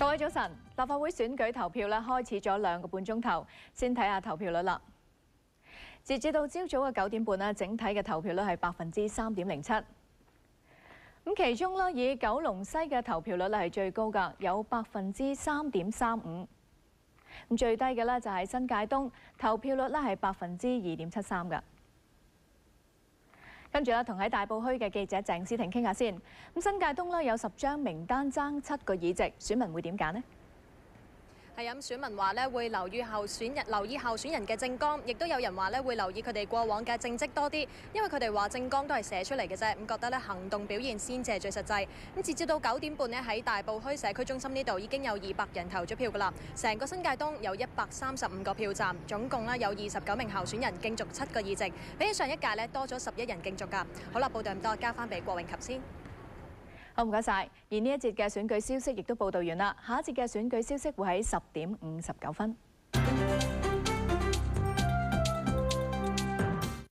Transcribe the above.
各位早晨，立法會選舉投票咧開始咗2個半鐘頭，先睇下投票率啦。截至到朝早嘅9點半咧，整體嘅投票率係3.07%。咁其中咧，以九龍西嘅投票率咧係最高㗎，有3.35%。咁最低嘅咧就係新界東，投票率咧係2.73%㗎。跟住咧，同喺大埔墟嘅記者鄭思婷傾下先。咁新界東咧有10張名單爭7個議席，選民會點揀呢？ 係咁，選民話咧會留意候選人嘅政綱，亦都有人話咧會留意佢哋過往嘅政績多啲，因為佢哋話政綱都係寫出嚟嘅啫，咁覺得咧行動表現先至係最實際。咁截至到9點半咧，喺大埔墟社區中心呢度已經有200人投咗票㗎啦。成個新界東有135個票站，總共咧有29名候選人競逐7個議席，比起上一屆咧多咗11人競逐㗎。好啦，報道咁多，交翻俾郭永琴先。 好，唔該晒。而呢一節嘅選舉消息亦都報道完啦，下一節嘅選舉消息會喺10點59分。